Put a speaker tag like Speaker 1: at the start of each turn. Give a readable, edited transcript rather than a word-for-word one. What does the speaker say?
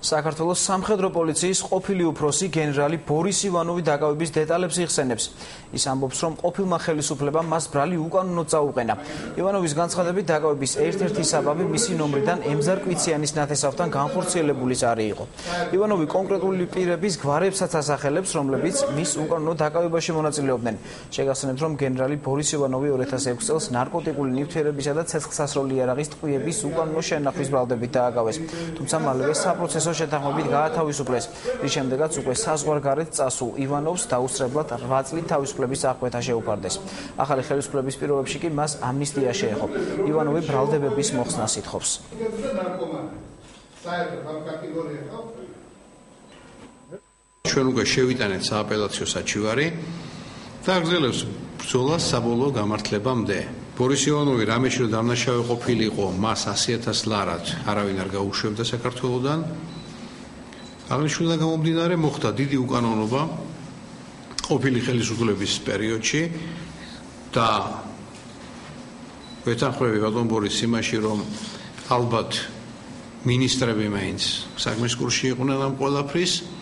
Speaker 1: საქართველოს სამხედრო პოლიციის ყოფილი უფროსი გენერალი ბორის ივანოვი დაკავების დეტალებს იხსენებს. Ის ამბობს, რომ ყოფილმა ხელისუფლებამ მას ბრალი უკანონოდ წაუყენა. ივანოვის განცხადებით, დაკავების ერთ-ერთი საბაბი მისი ნომრიდან ემზარ კვიციანის ნათესავთან განხორციელებული ზარი იყო. ივანოვი კონკრეტული პირების გვარებსაც ასახელებს, რომლებიც მის უკანონო დაკავებაში მონაწილეობდნენ. შეგახსენებთ, რომ გენერალი ბორის ივანოვი 2006 წელს ნარკოტიკული ნივთიერებისა და ცეცხლსასროლი იარაღის ტყვიების უკანონო შენახვის ბრალდებით დააკავეს. თუმცა მალევე საპროცესო შეთანხმებით გაათავისუფლეს. რის შემდეგაც უკვე საზღვარგარეთ წასულ ივანოვს დაუსწრებლად 8 წლით თავისუფლების აღკვეთა შეუფარდეს. ახალი ხელისუფლების პირობებში კი მას ამნისტია შეეხო. ივანოვი ბრალდებების მოხსნას ითხოვს.
Speaker 2: ჩვენ უკვე შევიტანეთ სააპელაციო საჩივარი და აგრძელებს ბრძოლას საბოლოო გამართლებამდე. ბორის ივანოვი რამეში რომ დამნაშავე ყოფილიყო, მას 100,000 ლარად არავინ არ გაუშვებდა საქართველოდან. აღნიშნულიდან გამომდინარე მოხდა დიდი უკანონობა ყოფილი ხელისუფლების პერიოდში და ვეთანხმები ბატონ ბორის იმაში, რომ ალბათ მინისტრები მაინც საქმის კურსში იყვნენ ამ ყველაფრის.